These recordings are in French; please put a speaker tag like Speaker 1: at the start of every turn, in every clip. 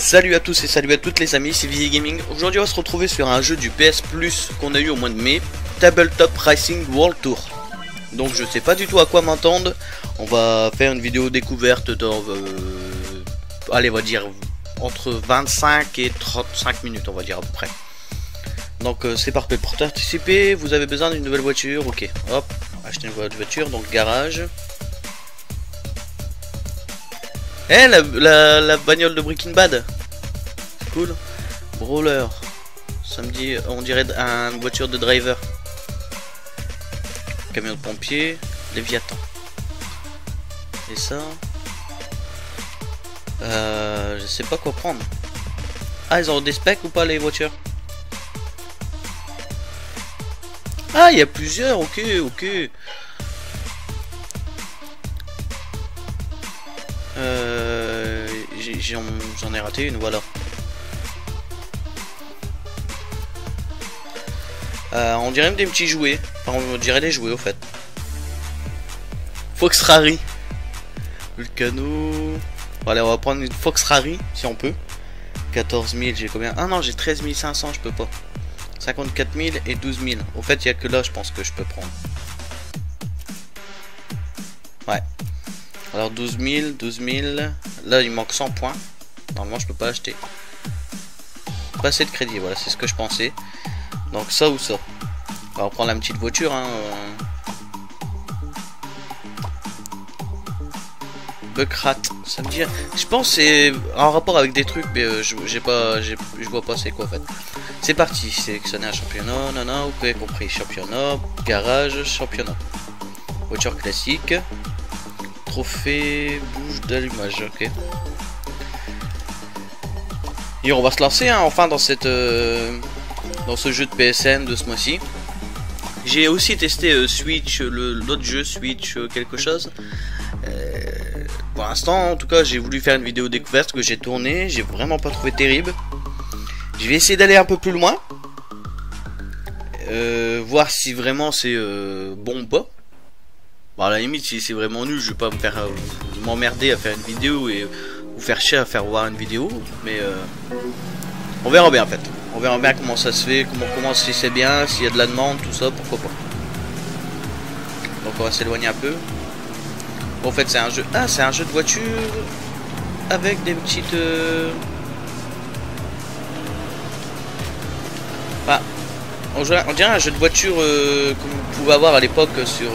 Speaker 1: Salut à tous et salut à toutes les amis, c'est Vizy Gaming. Aujourd'hui on va se retrouver sur un jeu du PS Plus qu'on a eu au mois de mai, Tabletop Racing World Tour. Donc je sais pas du tout à quoi m'entendre. On va faire une vidéo découverte dans allez, on va dire entre 25 et 35 minutes, on va dire à peu près. Donc c'est parfait. Pour participer, vous avez besoin d'une nouvelle voiture. Ok, hop, acheter une nouvelle voiture, donc garage. Eh, la bagnole de Breaking Bad, c'est cool. Brawler, ça me dit, on dirait une voiture de driver. Camion de pompier, Léviathan. Et ça, je sais pas quoi prendre. Ah, ils ont des specs ou pas les voitures? Ah, il y a plusieurs, ok. J'en ai raté une, voilà. On dirait même des petits jouets. Enfin, on dirait des jouets au fait. Fox Rari. Vulcano. Voilà, on va prendre une Fox Rari si on peut. 14 000, j'ai combien? Ah non, j'ai 13 500, je peux pas. 54 000 et 12 000. Au fait, il n'y a que là, je pense que je peux prendre. Ouais. Alors 12 000. Là, il manque 100 points. Normalement, je peux pas l'acheter. Pas assez de crédit, voilà, c'est ce que je pensais. Donc ça ou ça. On va prendre la petite voiture, hein. Buckrat, ça me dit. Je pense c'est en rapport avec des trucs, mais je vois pas c'est quoi en fait. C'est parti, sélectionner un championnat, non, ok, compris, championnat, garage, championnat. Voiture classique. Trophée, bouche d'allumage, ok. Et on va se lancer hein, enfin dans cette dans ce jeu de PSN de ce mois-ci. J'ai aussi testé Switch, l'autre jeu Switch quelque chose. Pour l'instant, en tout cas, j'ai voulu faire une vidéo découverte que j'ai tournée. J'ai vraiment pas trouvé terrible. Je vais essayer d'aller un peu plus loin, voir si vraiment c'est bon ou pas. Bon, à la limite, si c'est vraiment nul, je vais pas me faire m'emmerder à faire une vidéo et vous faire chier à faire voir une vidéo, mais on verra bien en fait. On verra bien comment ça se fait, comment si c'est bien, s'il y a de la demande, tout ça, pourquoi pas. Donc on va s'éloigner un peu. Bon, en fait c'est un jeu. Ah, c'est un jeu de voiture avec des petites. Bah, on dirait un jeu de voiture comme vous pouvez avoir à l'époque sur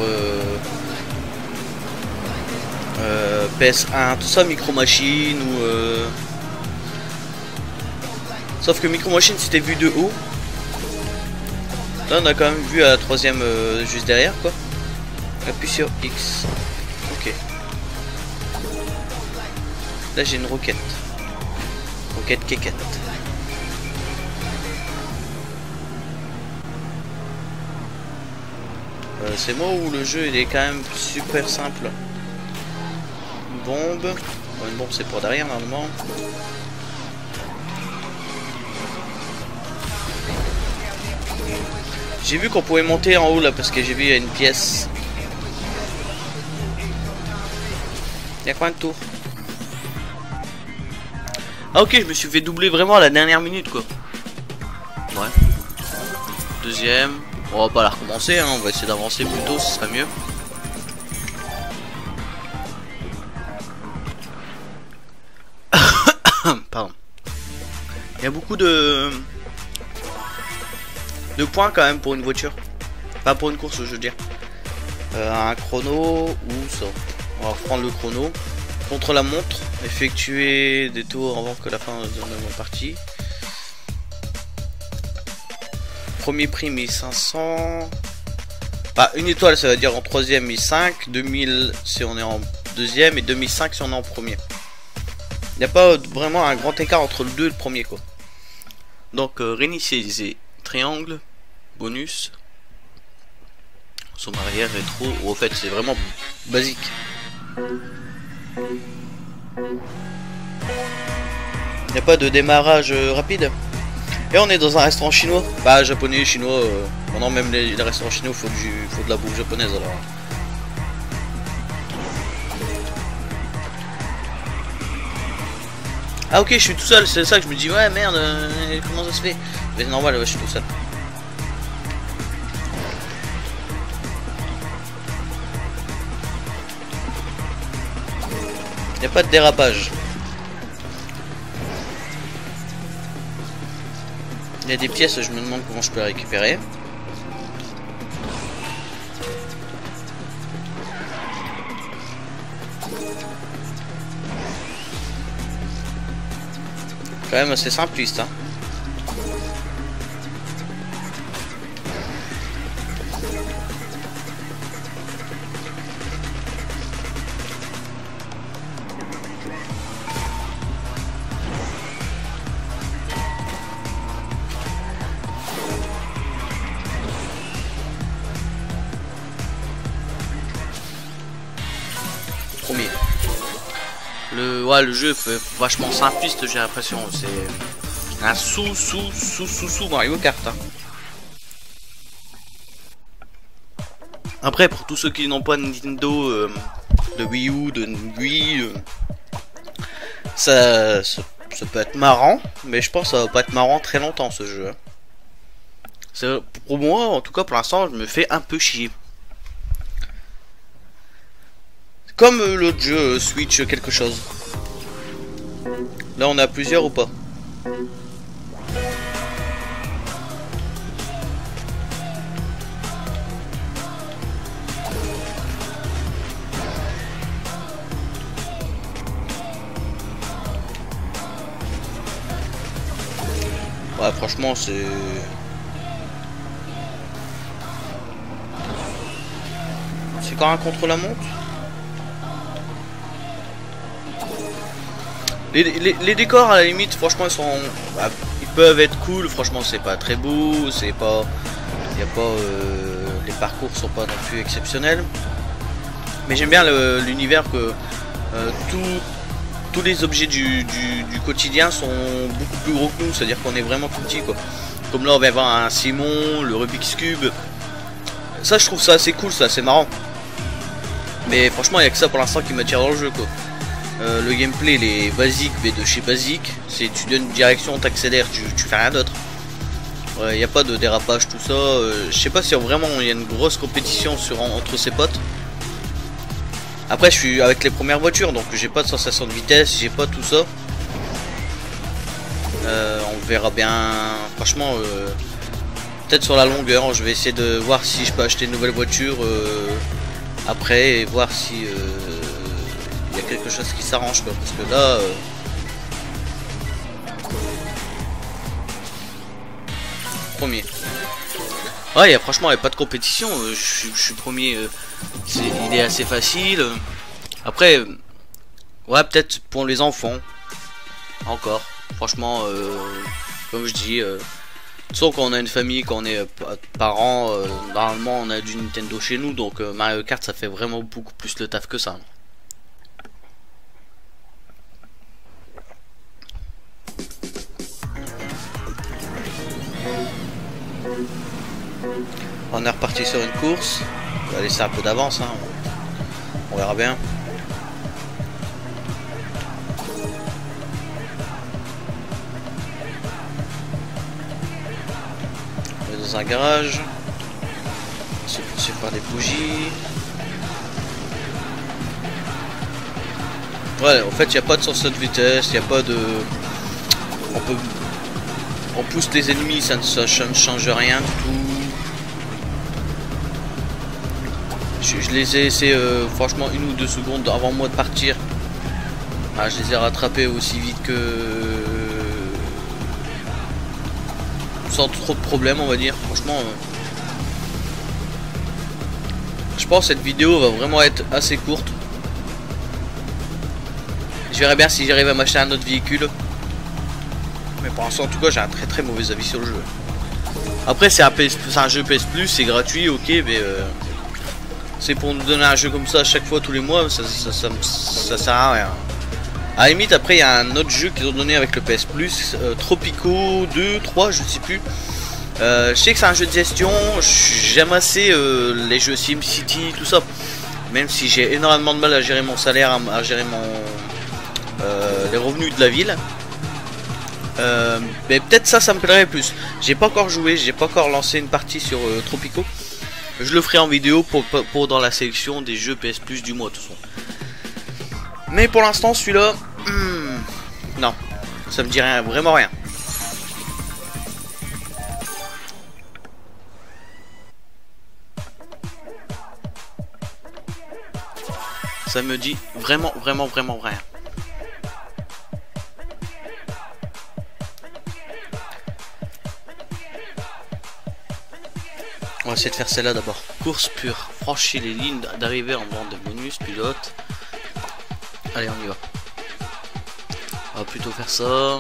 Speaker 1: PS1, tout ça, Micro Machine ou sauf que Micro Machine c'était vu de haut. Là on a quand même vu à la troisième juste derrière quoi. Appuie sur X. Ok. Là j'ai une roquette. Roquette quéquette. C'est moi où le jeu il est quand même super simple. Bombe. Bon, une bombe c'est pour derrière normalement. J'ai vu qu'on pouvait monter en haut là parce que j'ai vu il y a une pièce. Il y a combien de tours? Ah ok, je me suis fait doubler vraiment à la dernière minute quoi. Ouais. Deuxième. On va pas la recommencer, hein. On va essayer d'avancer plutôt, ce serait mieux. Pardon. Il y a beaucoup de points quand même pour une voiture. Pas pour une course, je veux dire. Un chrono ou ça. On va reprendre le chrono. Contre la montre, effectuer des tours avant que la fin de la partie. Premier prix 1500. Bah, une étoile ça veut dire en troisième 1005. 2000 si on est en deuxième et 2005 si on est en premier. Il n'y a pas vraiment un grand écart entre le 2 et le premier quoi. Donc réinitialiser. Triangle. Bonus. Son arrière rétro. Au fait c'est vraiment basique. Il n'y a pas de démarrage rapide. Et on est dans un restaurant chinois. Bah japonais, chinois. Maintenant même les restaurants chinois faut de la bouffe japonaise alors. Ah ok, je suis tout seul, c'est ça que je me dis, ouais merde, comment ça se fait? Mais c'est normal, ouais, je suis tout seul. Y a pas de dérapage. Il y a des pièces, je me demande comment je peux les récupérer. Quand même assez simpliste, hein. Premier. Le jeu est vachement simpliste, j'ai l'impression. C'est un sous Mario Kart. Hein. Après, pour tous ceux qui n'ont pas de Nintendo, de Wii U, de Wii, ça peut être marrant, mais je pense que ça va pas être marrant très longtemps ce jeu. Hein. Pour moi, en tout cas pour l'instant, je me fais un peu chier. Comme l'autre jeu Switch quelque chose. Là on a plusieurs ou pas? Ouais franchement c'est... C'est quand même contre la montre. Les décors à la limite franchement ils sont... Bah, ils peuvent être cool, franchement c'est pas très beau, c'est pas... Y a pas... les parcours sont pas non plus exceptionnels. Mais j'aime bien l'univers que tous les objets du quotidien sont beaucoup plus gros que nous, c'est à dire qu'on est vraiment tout petit quoi. Comme là on va avoir un Simon, le Rubik's Cube. Ça je trouve ça assez cool, ça c'est marrant. Mais franchement il n'y a que ça pour l'instant qui m'attire dans le jeu quoi. Le gameplay il est basique mais de chez basique. C'est tu donnes une direction, t'accélères, tu fais rien d'autre. Il n'y a pas de dérapage tout ça. Je sais pas si vraiment il y a une grosse compétition entre ses potes. Après je suis avec les premières voitures donc j'ai pas de sensation de vitesse, j'ai pas tout ça. On verra bien. Franchement peut-être sur la longueur je vais essayer de voir si je peux acheter une nouvelle voiture après et voir si il y a quelque chose qui s'arrange parce que là premier. Ouais, franchement, il n'y a pas de compétition. Je suis premier. Il est assez facile. Après, ouais, peut-être pour les enfants. Encore. Franchement, comme je dis, sauf quand on a une famille, quand on est parents, normalement on a du Nintendo chez nous. Donc Mario Kart, ça fait vraiment beaucoup plus le taf que ça. On est reparti sur une course. On va laisser un peu d'avance, hein. On verra bien. On est dans un garage. On se poursuit par des bougies. Ouais, en fait, il n'y a pas de sens de vitesse, il n'y a pas de... On pousse les ennemis, ça ne change rien du tout. Je les ai essayé franchement 1 ou 2 secondes avant moi de partir. Ah, je les ai rattrapés aussi vite que... sans trop de problèmes on va dire. Franchement je pense que cette vidéo va vraiment être assez courte. Je verrai bien si j'arrive à m'acheter un autre véhicule. Mais pour l'instant en tout cas j'ai un très mauvais avis sur le jeu. Après c'est un jeu PS Plus, c'est gratuit ok mais... c'est pour nous donner un jeu comme ça à chaque fois tous les mois, ça sert à rien. À la limite après il y a un autre jeu qu'ils ont donné avec le PS Plus, Tropico 2, 3 je sais plus. Je sais que c'est un jeu de gestion, j'aime assez les jeux SimCity, tout ça. Même si j'ai énormément de mal à gérer mon salaire, à gérer les revenus de la ville. Mais peut-être ça me plairait plus. J'ai pas encore joué, j'ai pas encore lancé une partie sur Tropico. Je le ferai en vidéo pour dans la sélection des jeux PS Plus du mois de toute façon. Mais pour l'instant celui-là, non, ça me dit rien, vraiment rien. Ça me dit vraiment rien. On va essayer de faire celle-là d'abord. Course pure. Franchir les lignes d'arrivée en bande de bonus, pilote. Allez, on y va. On va plutôt faire ça.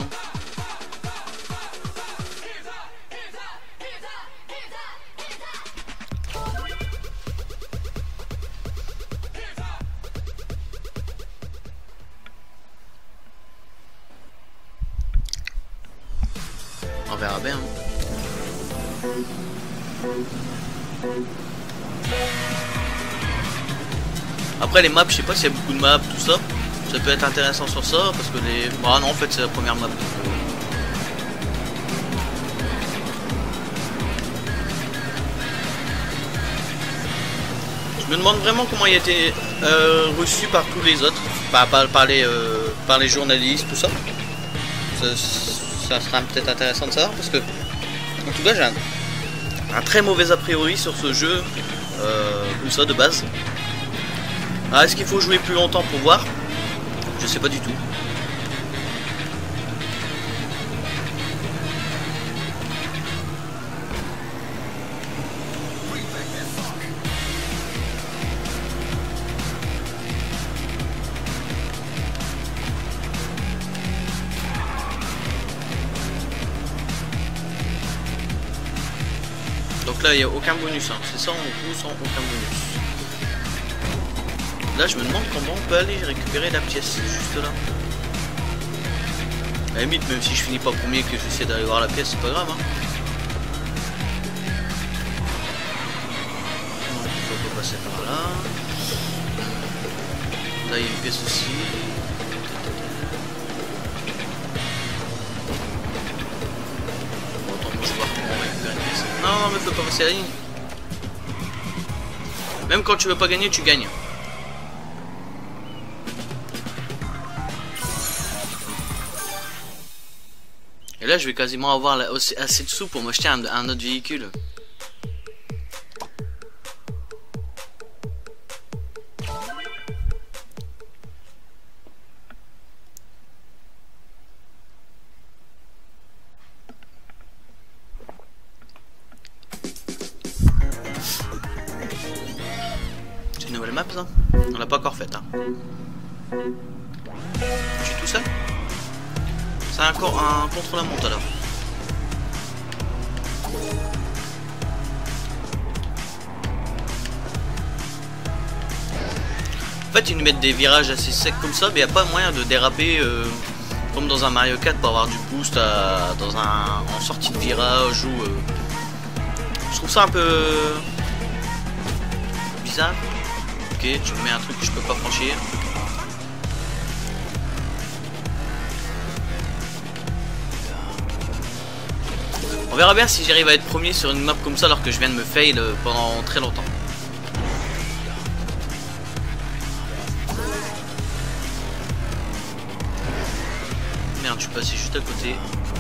Speaker 1: On verra bien. Après les maps, je sais pas s'il y a beaucoup de maps, tout ça. Ça peut être intéressant sur ça parce que les... Ah non, en fait c'est la première map. Je me demande vraiment comment il a été reçu par tous les autres, par les journalistes, tout ça. Ça sera peut-être intéressant de savoir parce que, en tout cas, j'ai un très mauvais a priori sur ce jeu, comme ça de base. Ah, est-ce qu'il faut jouer plus longtemps pour voir? Je sais pas du tout. Donc là il n'y a aucun bonus, hein. C'est ça, on joue sans aucun bonus. Là je me demande comment on peut aller récupérer la pièce, juste là. À la limite, même si je finis pas premier, que j'essaie d'aller voir la pièce, c'est pas grave, hein. Donc on peut passer par là. Là il y a une pièce aussi. Non, mais faut pas passer la ligne. Même quand tu veux pas gagner, tu gagnes. Et là, je vais quasiment avoir assez de sous pour m'acheter un autre véhicule. Nouvelle map ça? On l'a pas encore faite, hein. Je suis tout seul? C'est un contre-la-montre alors. En fait ils nous mettent des virages assez secs comme ça, mais il n'y a pas moyen de déraper comme dans un Mario 4 pour avoir du boost en sortie de virage ou je trouve ça un peu bizarre. Ok, tu me mets un truc que je peux pas franchir. On verra bien si j'arrive à être premier sur une map comme ça alors que je viens de me fail pendant très longtemps. Merde, je suis passé juste à côté.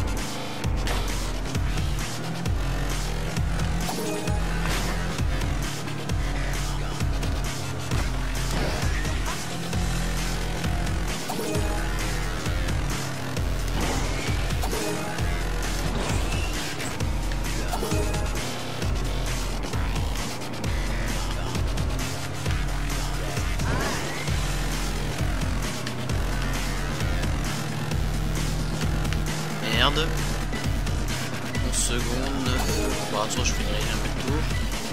Speaker 1: Merde. 11 secondes. Bon, attends, je finirai jamais le tour.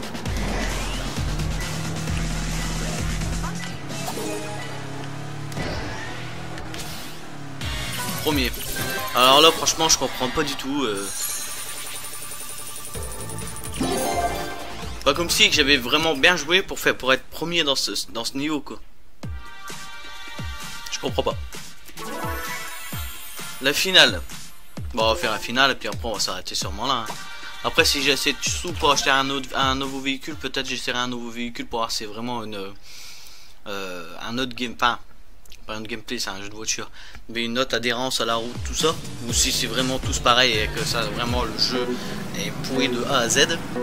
Speaker 1: Premier. Alors là, franchement, je comprends pas du tout. Pas comme si j'avais vraiment bien joué pour être premier dans ce niveau, quoi. Je comprends pas. La finale. Bon, on va faire la finale et puis après on va s'arrêter sûrement là. Hein. Après, si j'ai assez de sous pour acheter un nouveau véhicule, peut-être j'essaierai un nouveau véhicule pour voir si c'est vraiment un autre game. Enfin, pas un gameplay, c'est un jeu de voiture, mais une autre adhérence à la route, tout ça. Ou si c'est vraiment tous pareil et que ça vraiment le jeu est pourri de A à Z.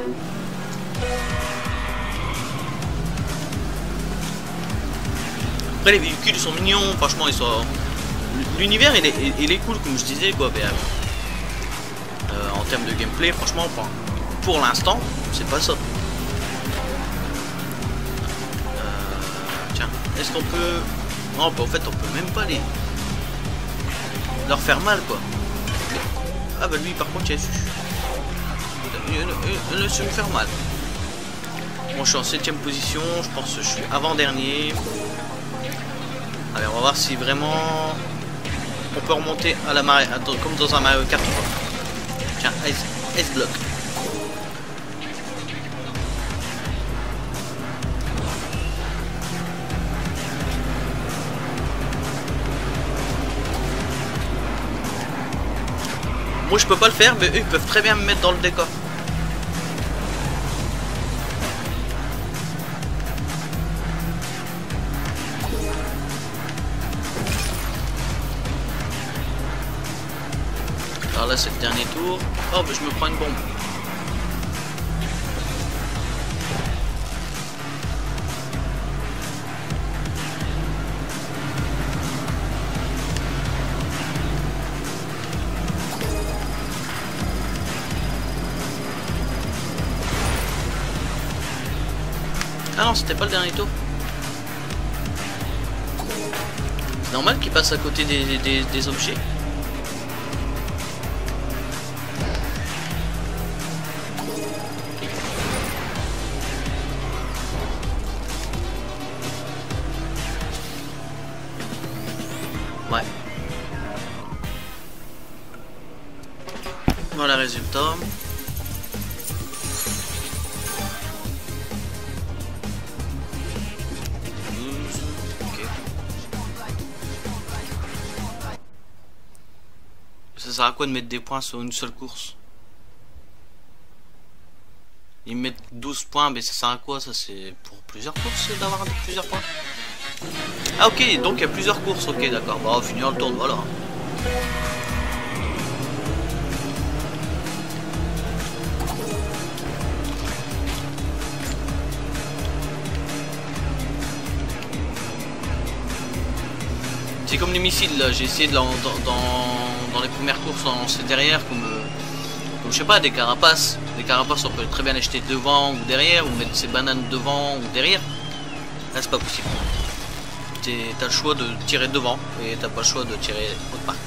Speaker 1: Après, les véhicules ils sont mignons, franchement, ils sont. L'univers il est cool, comme je disais quoi. Mais, en termes de gameplay, franchement, pour l'instant, c'est pas ça. Tiens, est-ce qu'on peut... Non, bah, en fait, on peut même pas leur faire mal, quoi. Ah bah lui, par contre, il laisse me faire mal. Bon, je suis en 7ème position, je pense que je suis avant-dernier. Allez, on va voir si vraiment on peut remonter à la marée. Attends, comme dans un Mario Kart. Tiens, S-block. Moi je peux pas le faire, mais eux ils peuvent très bien me mettre dans le décor. Alors là c'est le dernier tour. Oh bah je me prends une bombe. Ah non, c'était pas le dernier tour. C'est normal qu'il passe à côté des objets. Ouais. Voilà le résultat. Ça sert à quoi de mettre des points sur une seule course? Ils mettent 12 points, mais ça sert à quoi? Ça c'est pour plusieurs courses d'avoir plusieurs points. Ah ok, donc il y a plusieurs courses, ok d'accord. Bah on va finir le tour, voilà. C'est comme les missiles là, j'ai essayé de dans les premières courses lancer derrière comme je sais pas, des carapaces. Des carapaces on peut très bien acheter devant ou derrière, ou mettre ses bananes devant ou derrière. Là c'est pas possible. T'as le choix de tirer devant et t'as pas le choix de tirer autre part.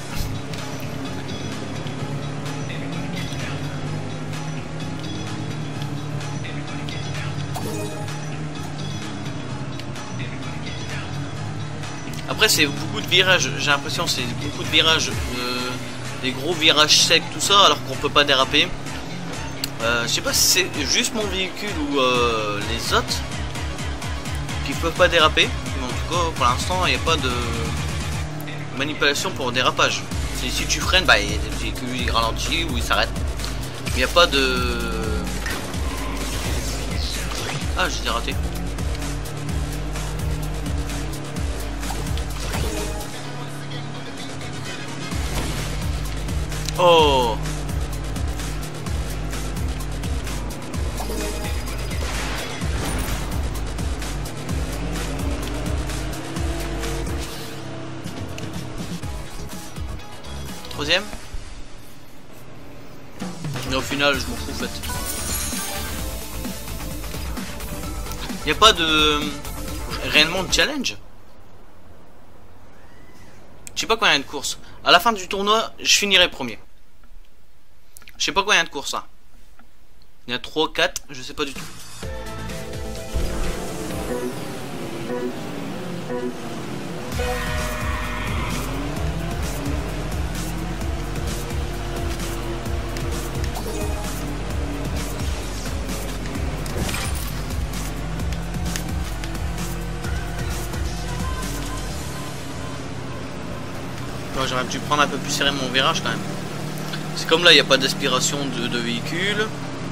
Speaker 1: Après c'est beaucoup de virages, j'ai l'impression c'est beaucoup de virages, des gros virages secs tout ça alors qu'on peut pas déraper. Je sais pas si c'est juste mon véhicule ou les autres qui peuvent pas déraper, mais en tout cas pour l'instant il n'y a pas de manipulation pour dérapage. Si tu freines, bah, le véhicule il ralentit ou il s'arrête. Il n'y a pas de... Ah j'ai raté. Oh. Troisième. Mais au final je m'en fous en fait. Il n'y a pas de... réellement de challenge. Je sais pas combien de courses. À la fin du tournoi, je finirai premier. Je sais pas combien de courses, hein. Il y a 3, 4, je sais pas du tout. J'aurais dû prendre un peu plus serré mon virage quand même. C'est comme là, il n'y a pas d'aspiration de véhicule.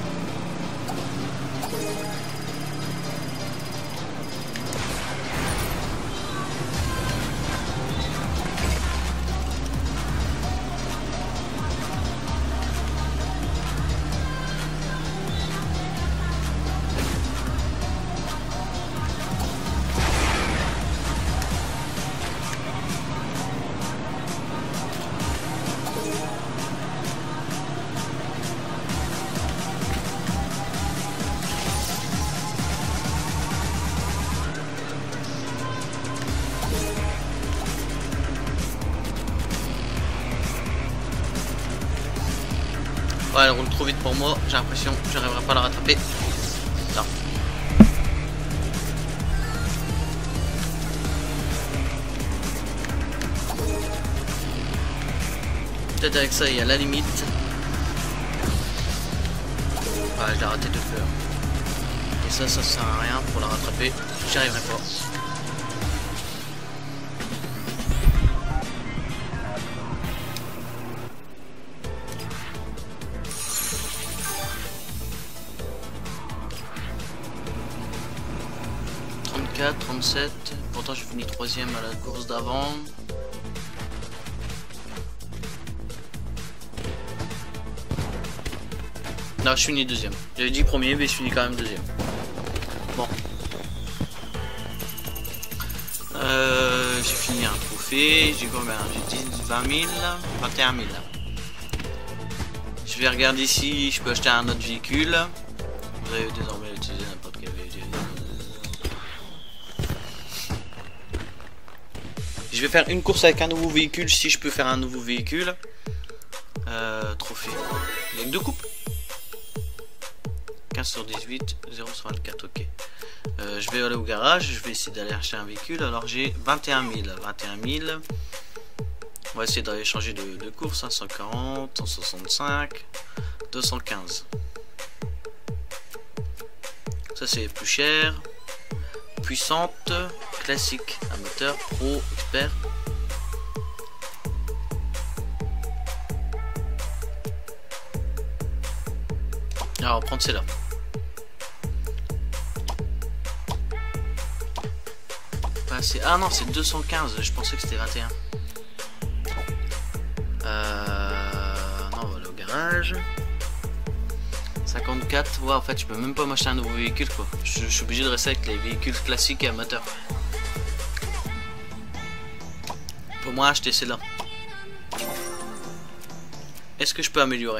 Speaker 1: Ouais, elle roule trop vite pour moi, j'ai l'impression que j'arriverai pas à la rattraper. Non. Peut-être avec ça, il y a la limite. Ouais, je l'ai raté de peur. Et ça sert à rien pour la rattraper. J'y arriverai pas. « 37, pourtant j'ai fini 3ème à la course d'avant. Non, je finis 2ème. J'avais dit 1er, mais je finis quand même 2ème. Bon. J'ai fini un trophée. J'ai combien? J'ai 20 000, 21 000. Je vais regarder si je peux acheter un autre véhicule. Vous avez désormais utilisé n'importe quel véhicule. Je vais faire une course avec un nouveau véhicule si je peux faire un nouveau véhicule. Trophée. Il y a que 2 coupes. 15 sur 18, 0 sur 24, ok. Je vais aller au garage, je vais essayer d'aller acheter un véhicule. Alors j'ai 21 000. 21 000. On va essayer d'aller changer de course. Hein. 140, 165, 215. Ça c'est plus cher. Puissante, classique, un moteur, pro, expert. Alors, prendre celle-là. Ah non, c'est 215, je pensais que c'était 21. Non, on va aller au garage. 54, ouais, en fait, je peux même pas m'acheter un nouveau véhicule, quoi. Je suis obligé de rester avec les véhicules classiques et amateurs. Pour moi, acheter celle-là. Est-ce que je peux améliorer?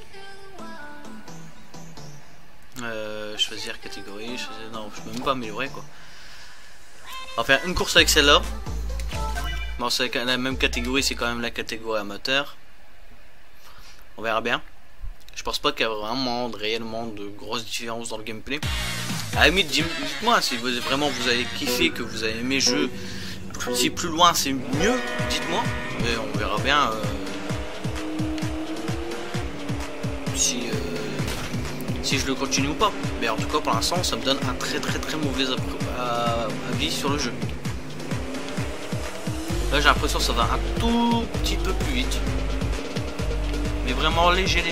Speaker 1: Choisir catégorie, non, je peux même pas améliorer, quoi. On va faire une course avec celle-là. Bon, c'est la même catégorie, c'est quand même la catégorie amateur. On verra bien. Je pense pas qu'il y a vraiment réellement de grosses différences dans le gameplay. À la limite, dites-moi si vous avez kiffé, que vous avez aimé le jeu. Si plus loin c'est mieux, dites-moi. Mais on verra bien si je le continue ou pas. Mais en tout cas, pour l'instant, ça me donne un très mauvais avis sur le jeu. Là, j'ai l'impression que ça va un tout petit peu plus vite. Mais vraiment léger.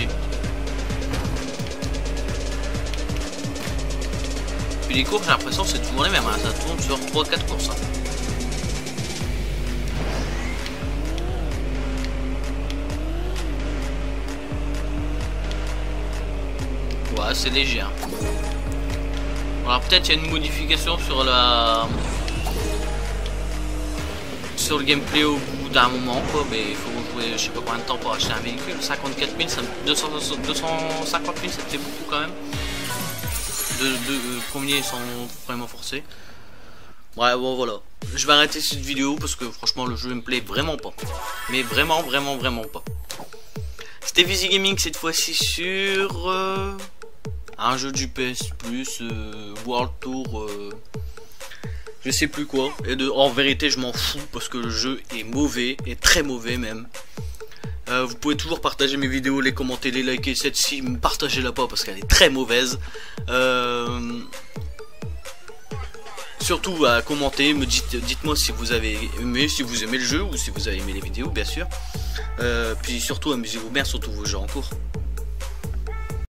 Speaker 1: Puis les courses, j'ai l'impression que c'est toujours les mêmes. Hein. Ça tourne sur 3-4 courses. Hein. Ouais, c'est léger. Hein. Alors peut-être il y a une modification sur le gameplay au bout d'un moment, quoi. Mais il faut jouer je sais pas combien de temps pour acheter un véhicule. 54 000, 250 000, ça me fait beaucoup quand même. De premiers sont vraiment forcés. Ouais, bon voilà. Je vais arrêter cette vidéo parce que franchement le jeu me plaît vraiment pas. Mais vraiment pas. C'était Visi Gaming cette fois-ci sur un jeu du PS Plus, World Tour, je sais plus quoi. Et en vérité je m'en fous parce que le jeu est mauvais, et très mauvais même. Vous pouvez toujours partager mes vidéos, les commenter, les liker. Cette-ci, partagez-la pas parce qu'elle est très mauvaise. surtout à commenter, dites-moi si vous avez aimé, si vous aimez le jeu ou si vous avez aimé les vidéos bien sûr. Puis surtout amusez-vous bien, surtout vos jeux en cours.